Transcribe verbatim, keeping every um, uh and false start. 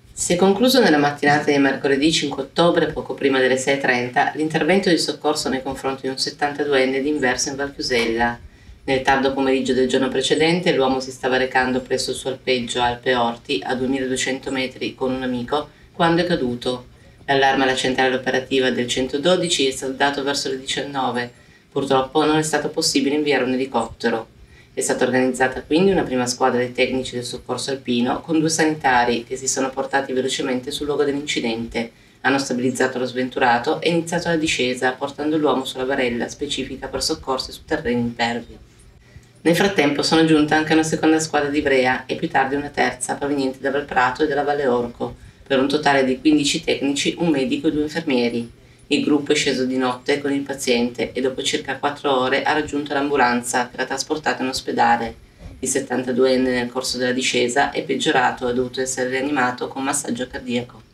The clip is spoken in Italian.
Si è concluso nella mattinata di mercoledì cinque ottobre, poco prima delle sei e trenta, l'intervento di soccorso nei confronti di un settantaduenne di Inverso in Val Chiusella. Nel tardo pomeriggio del giorno precedente l'uomo si stava recando presso il suo alpeggio a Alpe Orti, a duemiladuecento metri, con un amico, quando è caduto. L'allarme alla centrale operativa del centododici è stato dato verso le diciannove. Purtroppo non è stato possibile inviare un elicottero. È stata organizzata quindi una prima squadra di tecnici del soccorso alpino con due sanitari che si sono portati velocemente sul luogo dell'incidente, hanno stabilizzato lo sventurato e iniziato la discesa, portando l'uomo sulla barella specifica per soccorsi su terreni impervi. Nel frattempo sono giunta anche una seconda squadra di Ivrea e più tardi una terza proveniente da Valprato e dalla Valle Orco, per un totale di quindici tecnici, un medico e due infermieri. Il gruppo è sceso di notte con il paziente e dopo circa quattro ore ha raggiunto l'ambulanza che l'ha trasportato in ospedale. Il settantaduenne nel corso della discesa è peggiorato e ha dovuto essere rianimato con massaggio cardiaco.